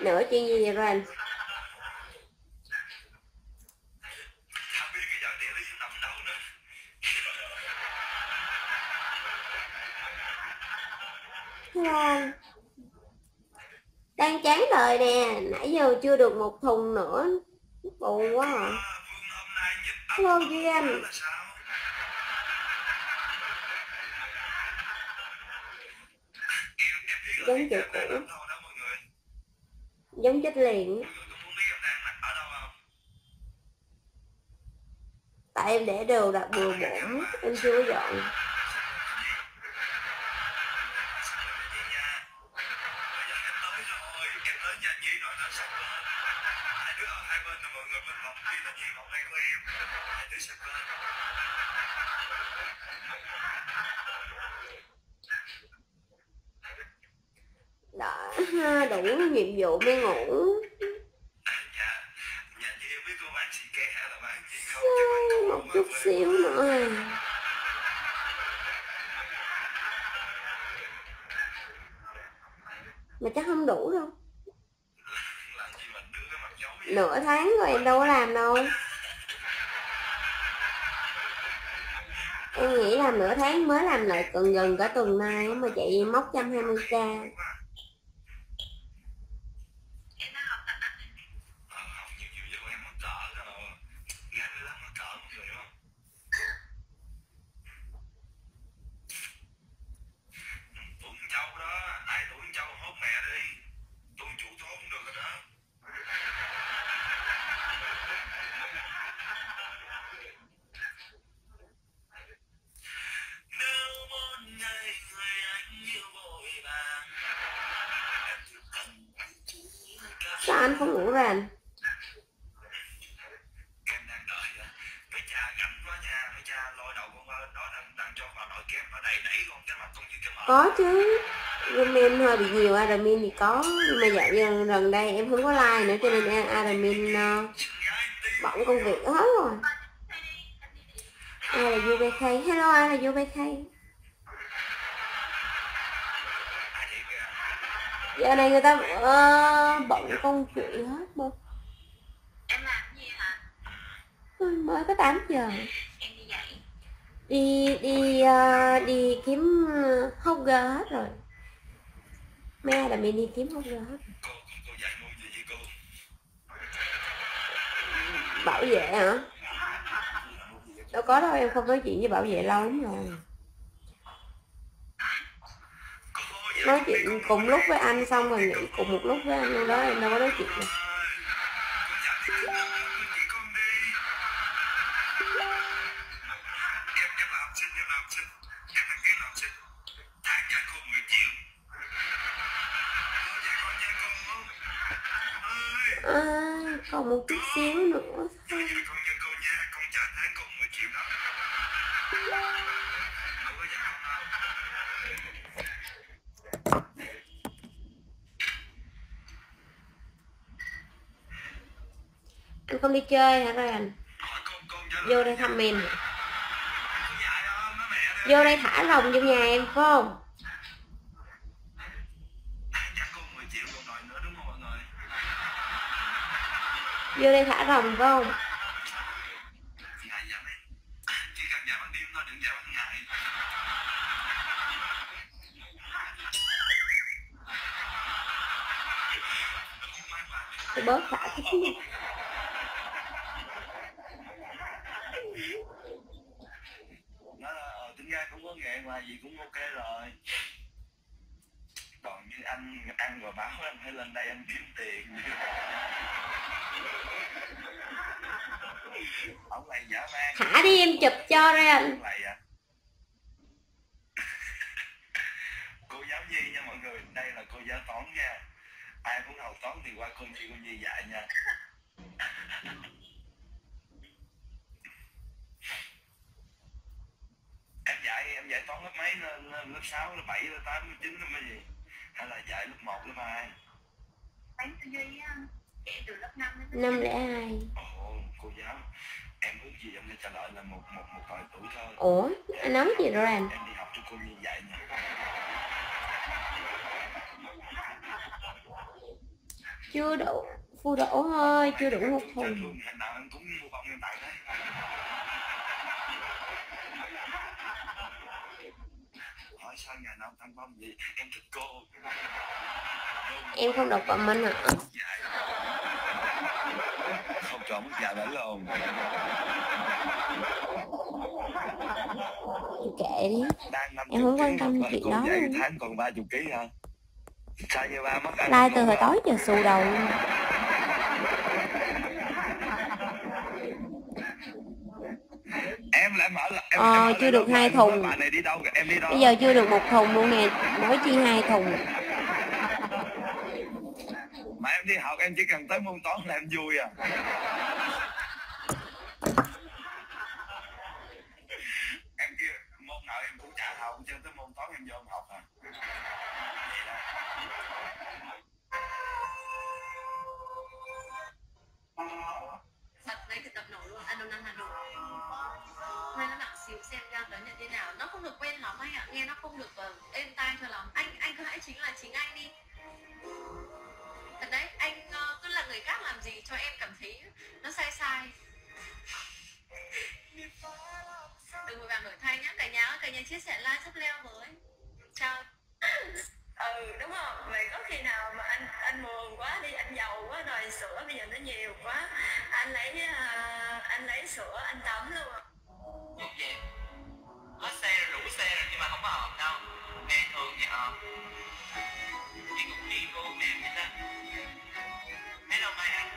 Nữa chuyện gì vậy rồi anh? Hello anh. Đang chán đời nè, nãy giờ chưa được một thùng nữa. Buồn quá à. Hello Duy Anh. Giống kiểu cũ. Giống chết liền. Tại em để đồ đặt bừa bộn, em chưa có dọn. Đã đủ nhiệm vụ mới ngủ. Một chút xíu nữa. Mà chắc không đủ đâu. Nửa tháng rồi em đâu có làm đâu. Em nghĩ làm nửa tháng mới làm lại còn gần cả tuần nay mà chạy móc 120k. Sao anh không ngủ rồi anh? Có chứ. Admin hơi bị nhiều admin thì có. Nhưng mà dạo giờ gần đây em không có like nữa cho nên admin bận công việc hết rồi. Ai là UBK? Hello, ai là UBK? Giờ này người ta bận công chuyện hết mà. Em làm gì hả? Mới có 8 giờ. Em đi dạy. Đi kiếm Hogger hết rồi. Mấy ai là mình đi kiếm Hogger hết. Bảo vệ hả? Đâu có đâu, em không nói chuyện với bảo vệ lâu lắm rồi. Nói chuyện cùng lúc với anh xong rồi nghỉ cùng một lúc với anh luôn đó, em đâu có nói chuyện đâu. Còn một chút xíu nữa thôi. Anh không đi chơi hả rồi anh? Vô đây thăm em. Vô đây thả rồng trong nhà em phải không? Vô đây thả rồng phải không? Tôi bớt thả chút xíu. Tính ra cũng có nghề mà gì cũng ok rồi. Còn như anh ăn và báo anh phải lên đây anh kiếm tiền. Ông này dã man. Thả đi em chụp cho rồi anh. Cô giáo Nhi nha mọi người, đây là cô giáo toán nha. Ai muốn học toán thì qua cô Nhi dạy nha. Em dạy toán lớp mấy? Lớp 6, lớp 7, lớp 8, lớp 9, lớp mấy gì? Hay là dạy lớp 1, lớp 2? Bán tư duy á, dạy từ lớp 5 đến 502. Ồ, cô giáo. Em ước gì em sẽ trả lời là một vài tuổi thơ. Ủa, anh nói gì rồi anh? Em đi học cho cô Nhi dạy nha. Chưa đủ, phu đổ thôi, chưa đủ một Chơi thùng. luôn, ngày nào em cũng mua bông em tặng đấy. Hỏi sao ngày nào tặng bông vậy? Em thích cô. Em không đọc comment hả? Không cho mất dạy đánh luôn. Kệ đi, Đang 50 em không quan ký tâm mà chuyện cô đó dạy luôn. tháng còn 30 kg hả? Sao như ba mất anh? Like từ hồi tối giờ xù đầu luôn. Em lại mở là Chưa được 2 thùng. bạn này đi đâu em đi đó. Bây giờ chưa được 1 thùng luôn nè, nói chi 2 thùng. Mà em đi học em chỉ cần tới môn toán là em vui à. Em kia môn nào em cũng chả học, cho tới môn toán em vô em học à. Vậy đó. Thật đấy cái tập nổi luôn, anh Đông Nam Hà Nội. Nên nó nặng xíu xem ra tới nhận thế nào. Nó không được quen lắm anh ạ, nghe nó không được êm tai cho lắm. Anh cứ hãy chính là chính anh đi. Thật đấy, anh cứ là người khác làm gì cho em cảm thấy nó sai sai. Đừng vội vàng đổi thay nhá, cả nhà chia sẻ like sắp leo với. Chào. Đúng không? Vậy có khi nào mà anh buồn quá đi, anh giàu quá rồi sữa bây giờ nó nhiều quá, anh lấy sữa anh tắm luôn ạ. Vậy có xe rủ xe rồi nhưng mà không có hợp đâu. Nghe thường thì hợp. Đi cùng đi cô mềm vậy ta. Hello mai anh.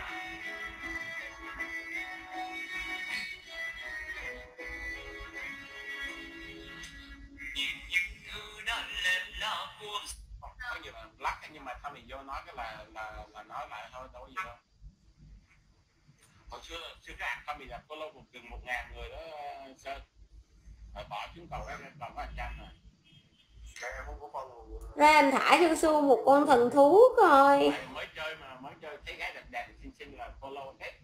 Nhìn những thứ đã lên là cuộc. Có gì là lắc nhưng mà thôi mình vô nói cái là nói lại thôi, đâu có gì đâu. Hồi xưa cái anh Tommy là follow gần 1000 người đó Sơn. Rồi bỏ chuyến cầu em còn có 100 rồi. Em không có follow. Ra anh thả cho Su một con thần thú coi. Mới chơi thấy gái đẹp xinh là follow hết.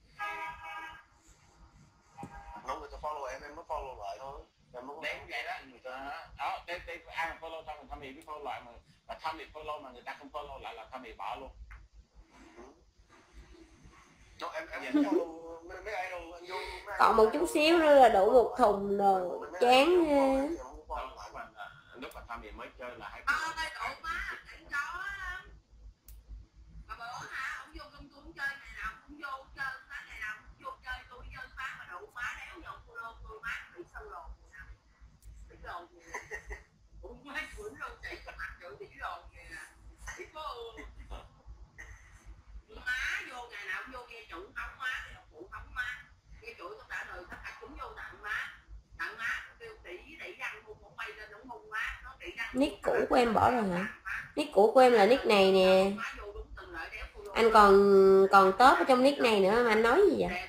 Không, người ta follow em mới follow lại thôi. Em không đến vậy đó, người ta đó, đây ai mà follow xong rồi Tommy biết follow lại mà Tommy follow mà người ta không follow lại là Tommy bỏ luôn. Còn một chút xíu nữa là đủ 1 thùng rồi, chán ghê. Lúc mà Tommy mới chơi là 2 Đây cậu má, anh chó mà bữa hả, ông vô công tôi chơi ngày nào cũng vô chơi phá, ngày nào cũng vô chơi tôi chơi phá mà đủ má đéo nhậu cô lô tôi má bị sâu lồn bị lồn cũng má quẩn luôn chạy cái mặt chữ bị lồn kìa bị cô má vô ngày nào cũng vô nghe chủ hóng má thì phụ hóng má nghe chủ tôi đã đời tất cả chúng vô tặng má kêu tỉ răng hung bay lên đúng hung má nó tỉ răng. Nick cũ của em bỏ rồi hả? Nick cũ của em là nick này nè. Anh còn top ở trong nick này nữa mà anh nói gì vậy?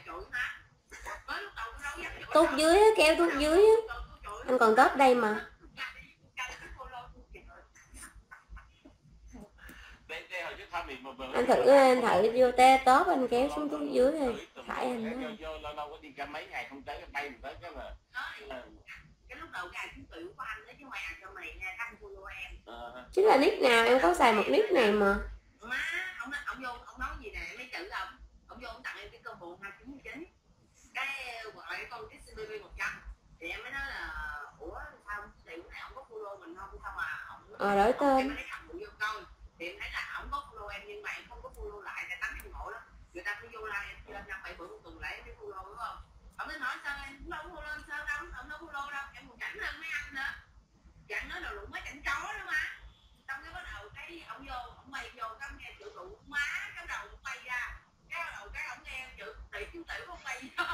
Tốt dưới á, kéo tốt dưới á. Anh còn top đây mà. Anh thử vô te top anh kéo xuống tốt dưới thôi. Phải anh đó. Lâu có đi cả mấy ngày không tới cái bay mình tới cái là cái lúc đầu gài cũng tự của anh đấy chứ mày cho mày nha thằng follow em. Chứ là nick nào em có xài một nick này mà. Má, ông vô ông nói gì nè, mấy chữ ông vô ông tặng em cái combo 299. Cái gọi con cái CBB 100. Thì em mới nói là ủa sao tiền này ông có follow mình không, sao mà ông Đổi tên. em mới thấy thằng vô coi. Thì em thấy là ông có follow em nhưng mà em không có follow lại, tại tánh em ngộ lắm. Người ta phải vô like em lên 5-7 bữa một tuần lại em mới follow đúng không? Ông mới nói sao em cũng đâu có follow sao đâu, ông đâu follow đâu, em còn cảnh hơn mấy anh nữa. Chẳng nói đầu lụng mấy cảnh chó đó mà. Xong cái bắt đầu cái ông vô, ông bay vô cái ông nghe chữ lụ má, cái đầu ông bay ra. Cái đầu cái ông nghe chữ tỷ chú tiểu ông bay vô.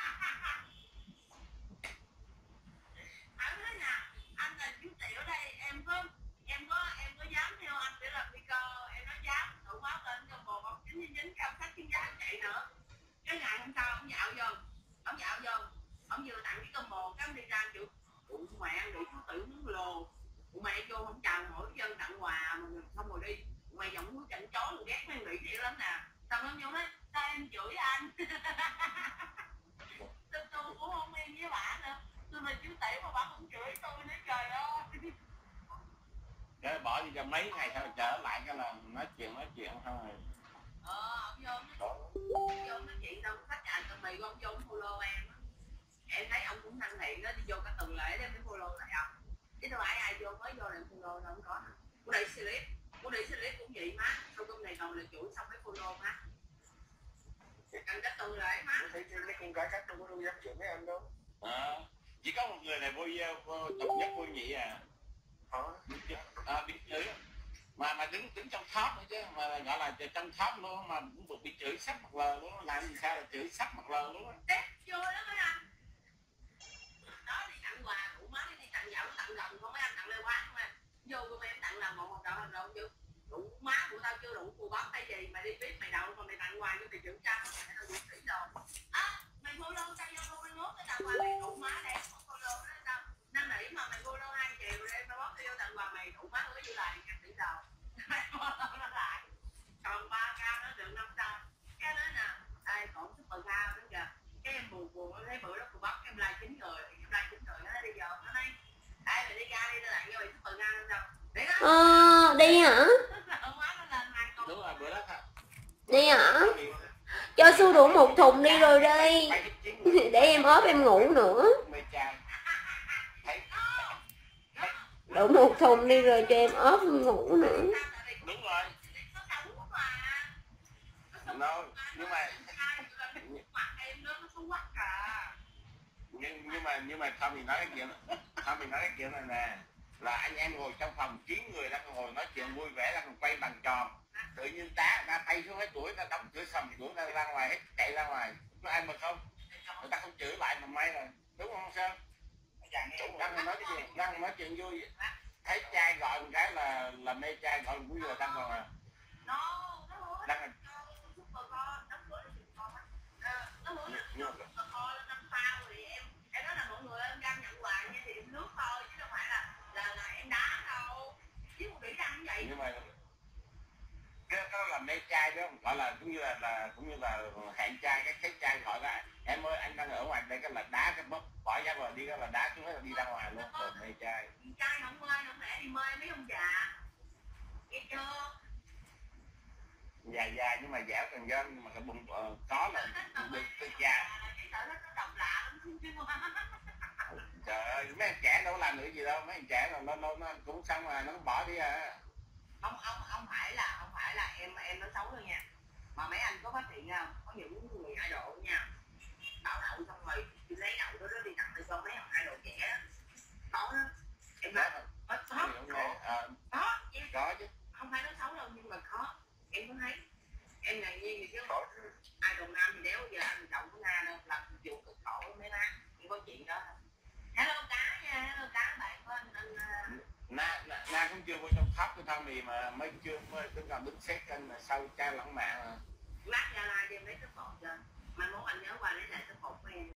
Anh nói nè, anh là chú tiểu ở đây, em có dám theo anh để làm video, em nói dám, tụ máu lên cho bồ ông 99 cao sách chuyên gia chạy nữa. Cái ngày hôm sau ông dạo vô, ông vừa tặng cái combo cái ông đi ra chữ mẹ anh bị chú tiểu muốn lồ. Mẹ vô không chào mỗi dân tặng quà mà xong rồi đi. Mày giọng muốn chảnh chó rồi ghét mấy nghĩ vậy lắm nè. Xong ông vô nói sao em chửi anh. Tôi cũng không em với bà nữa. Tôi là chú tiểu mà bà không chửi tôi nữa trời ơi. Cái bỏ đi cho mấy ngày sau trở lại cái là nói chuyện xong rồi Ông vô nói chuyện đâu khách chào tụi mày, ông vô follow em thấy ông cũng năng thiện đó, đi vô cả tuần lễ để mới follow lại ông, chứ đâu phải ai vô mới vô lại follow đâu, không có. Cô đi slip cũng vậy má, sau công này còn là chủ xong mới follow má, cần cái tuần lễ má. Thấy mấy con gái khác đâu có đâu dám chuyện với em đâu. Chỉ có một người này vui độc nhất vui nhị biết chửi mà đứng trong top nữa chứ, mà gọi là trong top luôn, mà cũng bị chửi sắp mặt lờ luôn, làm gì sao là chửi sắp mặt lờ luôn á. Tết vui lắm mấy anh. Đó đi tặng quà đủ má, đi tặng dạo tặng đồng không mấy anh, tặng lê quán không em. Vô của em tặng là một hộp đậu chứ. Đủ má của tao chưa đủ cua bắp hay gì mà đi biết mày đậu mà mày tặng quà cho mày chữ trăm mày đâu đủ tỷ đâu. Mày follow tao vô 31 cái tặng quà mày đủ má đây, không follow đó sao? Năn nỉ mà mày follow 2 triệu rồi em tao bóp vô tặng quà mày đủ má nữa như là 1 tỷ đồng. Nó lại. Còn 3k nó được 500. Cái đó nè, ai còn super cao nữa kìa. Cái em buồn thấy bữa đó cô bắp em like 9 người nó đi giờ nó nói ai mày đi ra đi lại như vậy super cao đâu. Để đó. Đi hả? Đúng rồi, bữa đó hả? Đi hả? Cho Su đủ một thùng đi rồi đi. Để em ốp em ngủ nữa. Đủ một thùng đi rồi cho em ốp em ngủ nữa. Đúng rồi. No, nhưng mà Tommy nói cái chuyện này nè, là anh em ngồi trong phòng 9 người đang ngồi nói chuyện vui vẻ, đang quay bằng tròn, tự nhiên ta tay xuống hết tuổi, ta đóng cửa sầm cửa ta ra ngoài hết, chạy ra ngoài, có ai mà không, người ta không chửi lại mà may rồi, đúng không sao? Đang nói chuyện vui, thấy trai gọi một cái là mê trai, gọi vui rồi đang còn đang nhưng mà cái đó là mê trai đó, gọi là cũng như là hẹn trai, cái thấy trai gọi là em ơi anh đang ở ngoài đây, cái là đá cái bóp bỏ ra rồi đi, cái là đá xuống hết là đi ra ngoài luôn, rồi mê trai. Trai không ơi, không lẽ đi mê mấy ông già nghe chưa? Già nhưng mà dẻo cần gân, nhưng mà cái bụng có là được từ già. Trời ơi, mấy anh trẻ đâu làm được gì đâu, mấy anh trẻ là nó cũng xong rồi nó bỏ đi à. Không phải là em nói xấu đâu nha, mà mấy anh có phát hiện không, có những người idol nha, bảo đậu xong rồi lấy đậu đó đi tặng cho mấy ông idol trẻ có đó, em nói có chứ, không phải nói xấu đâu nhưng mà có, em có thấy em ngạc nhiên gì chứ idol nam thì đéo giờ anh chồng của Nga đâu, làm vụ cực khổ mấy má, không có chuyện đó. Hello cá nha, hello cá bạn của anh Na cũng chưa vô trong top của Tommy mà mới đứng còn đứng xét kênh sau cha lãng mạn mà. lát ra like cho em lấy cái phone cho, mai mốt anh nhớ qua lấy lại cái